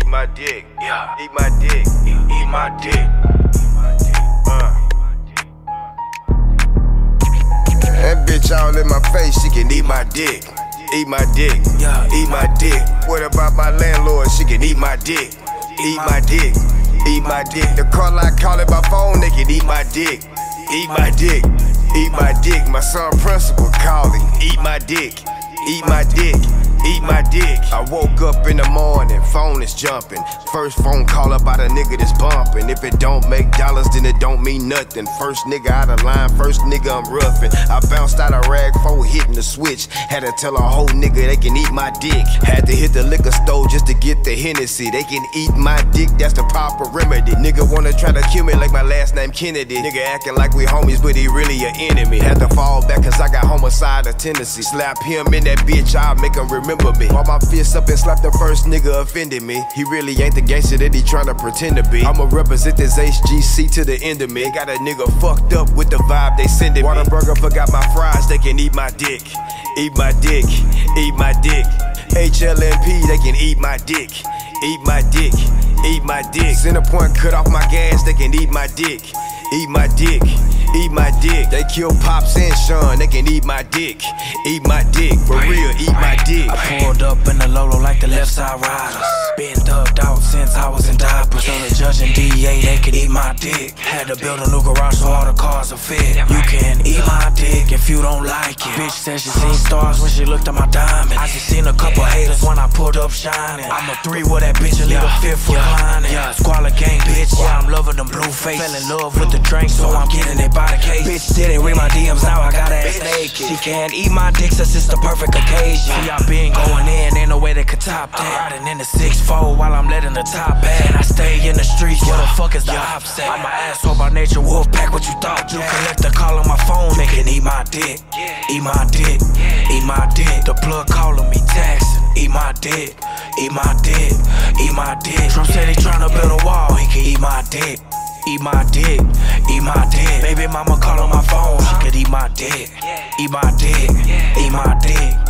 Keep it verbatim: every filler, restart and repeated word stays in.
my dick. Yeah. Eat my dick. Eat, eat my dick. Uh. That bitch all in my face, she can eat my dick. Eat my dick. Yeah. Eat my dick. What about my landlord? She can eat my dick. Eat my dick. Eat my dick. The call I call it by phone, they can eat my dick. Eat my dick. Eat my dick. My son principal calling. Eat my dick. Eat my dick. Eat my dick. I woke up in the morning, phone is jumping. First phone call about a nigga that's bumping. If it don't make dollars, then it don't mean nothing. First nigga out of line, first nigga I'm roughing. I bounced out of rag four, hitting the switch. Had to tell a whole nigga they can eat my dick. Had to hit the liquor store just to get the Hennessy. They can eat my dick, that's the proper remedy. Nigga wanna try to kill me like my last name Kennedy. Nigga acting like we homies, but he really an enemy. Had to fall back cause I got homicidal tendency. Slap him in that bitch, I'll make him remember me. While my fists up and slap the first nigga offended me. He really ain't the gangster that he tryna pretend to be. I'ma represent this H G C to the end of me. Got a nigga fucked up with the vibe they sending me. Whataburger forgot my fries, they can eat my dick. Eat my dick, eat my dick. H L M P, they can eat my dick. Eat my dick, eat my dick. Centerpoint cut off my gas, they can eat my dick. Eat my dick, eat my dick. They kill Pops and Sean, they can eat my dick. Eat my dick, for real, eat my dick. I pulled up in the Lolo like the left side riders. Been thugged out since I was in diapers. So the judge and D A, they can eat my dick. Had to build a new garage so all the cars are fit. You can eat my dick if you don't like it. Bitch said she seen stars when she looked at my diamond. I just seen a couple haters when I pulled up shining. I'm a three with that bitch and leave a fifth reclining. Yeah, Squalor gang, bitch, yeah, I'm loving them blue face. Fell in love with the drink, so I'm getting it by the case. Bitch didn't read my D Ms, now I got ass naked. She can't eat my dick, since it's the perfect occasion. See, I been going in, ain't no way they could top that. Riding in the six four while I'm letting the top back. And I stay in the streets, where the fuck is the ops at? I'm an asshole by nature, wolf pack, what you thought? You collect a call on my phone, they can eat my dick. Eat my dick, eat my dick. The plug calling me taxing. Eat my dick, eat my dick, eat my dick. Trump said he tryna build a wall, he can eat my dick. Eat my dick, eat my dick. Baby mama call on my phone, she could eat my dick. Eat my dick, eat my dick.